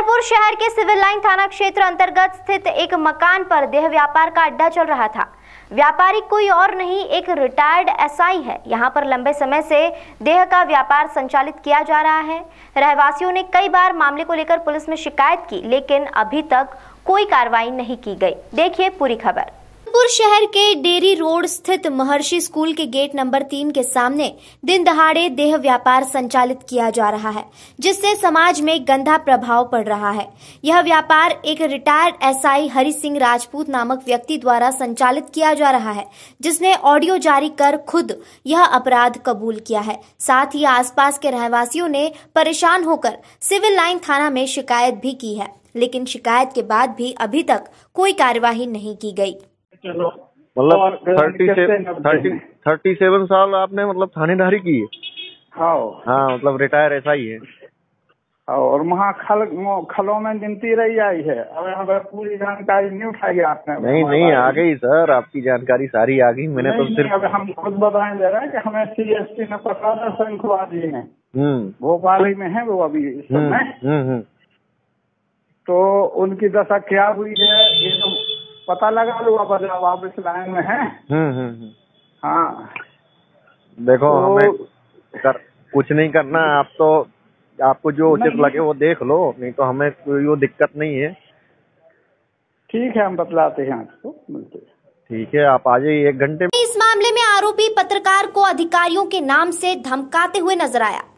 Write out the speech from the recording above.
छतरपुर शहर के civil line थाना क्षेत्र अंतर्गत स्थित एक मकान पर देह व्यापार का अड्डा चल रहा था। व्यापारी कोई और नहीं, एक रिटायर्ड एसआई है। यहां पर लंबे समय से देह का व्यापार संचालित किया जा रहा है। रहवासियों ने कई बार मामले को लेकर पुलिस में शिकायत की, लेकिन अभी तक कोई कार्रवाई नहीं की गई। देखिए पूरी खबर। छतरपुर शहर के डेरी रोड स्थित महर्षि स्कूल के गेट नंबर 3 के सामने दिन दहाड़े देह व्यापार संचालित किया जा रहा है, जिससे समाज में गंदा प्रभाव पड़ रहा है। यह व्यापार एक रिटायर्ड एसआई हरि सिंह राजपूत नामक व्यक्ति द्वारा संचालित किया जा रहा है, जिसने ऑडियो जारी कर खुद यह अपराध कबूल किया है। साथ ही आसपास के रहवासियों ने परेशान होकर सिविल लाइन थाना में शिकायत भी की है, लेकिन शिकायत के बाद भी अभी तक कोई कार्यवाही नहीं की गई। मतलब 37 साल आपने मतलब थानेदारी की है? हाँ, मतलब रिटायर ऐसा ही है। और वहाँ खलों में गिनती रही आई है। अगर पूरी जानकारी नहीं उठाई आपने? नहीं आ गई सर, आपकी जानकारी सारी आ गई। मैंने तो सिर्फ अब हम खुद बताएं दे रहे हैं कि हमें CSP ने पकड़ा था, शंखवादी है, भोपाल ही में है वो अभी इस समय। तो उनकी दशा क्या हुई है ये तो पता लगा लो। अब आप इस लाइन में हैं। हाँ, देखो तो हमें कुछ नहीं करना। आप तो आपको जो उचित लगे वो देख लो, नहीं तो हमें कोई वो दिक्कत नहीं है। ठीक है, हम बतलाते हैं आपको, मिलते हैं। ठीक है, आप आ जाइए 1 घंटे में। इस मामले में आरोपी पत्रकार को अधिकारियों के नाम से धमकाते हुए नजर आया।